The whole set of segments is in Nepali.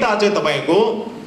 नेता चाहिँ तपाईको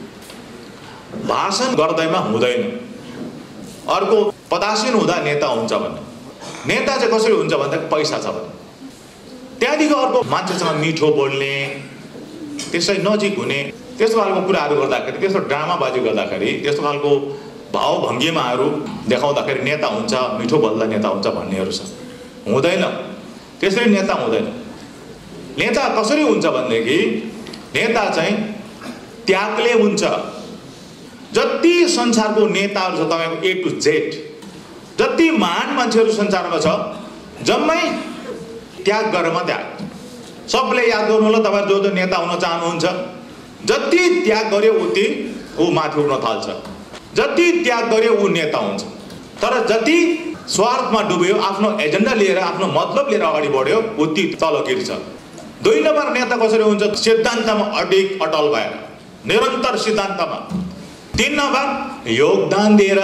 भाषण गर्दैमा हुँदैन। अर्को पदासीन हुँदा नेता हुन्छ भन्ने। नेता चाहिँ कसरी हुन्छ भन्दा पैसा छ भने। त्यहाँदेखि अर्को मान्छेसँग मिठो बोल्ने, त्यसै नजिक हुने, त्यस्तो खालको कुराहरू गर्दाखेरि, त्यस्तो ड्रामाबाजी गर्दाखेरि, त्यस्तो खालको भाव भङ्गिमाहरू देखाउँदाखेरि नेता हुन्छ, मिठो बोल्दा नेता हुन्छ भन्नेहरू छ। हुँदैन, त्यसरी नेता हुँदैन। नेता कसरी हुन्छ भनेदेखि नेता चाहिँ त्यागले हुन्छ। जति संसारको नेताहरू छ तपाईको A to Z, जति महान मान्छेहरू संसारमा छ जम्मै त्याग गरेर मात्रै आयो। सबले याद गर्नु होला तपाईहरु जो नेता हुन चाहनुहुन्छ, जति त्याग गर्यो उति ऊ माथि उठ्न थाल्छ, जति त्याग गर्यो ऊ नेता हुन्छ। तर जति स्वार्थमा डुब्यो, आफ्नो एजेन्डा लिएर, आफ्नो मतलब लिएर अगाडि बढ्यो उति तल गिर्छ। 2 नम्बर नेता कसरी हुन्छ? सिद्धान्तमा अडिग अटल भएर, निरन्तर सिद्धान्तमा। 3 नम्बर योगदान दिएर,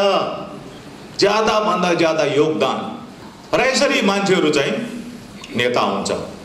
ज्यादा भन्दा ज्यादा योगदान। र यसरी मान्छेहरू चाहिँ नेता हुन्छ।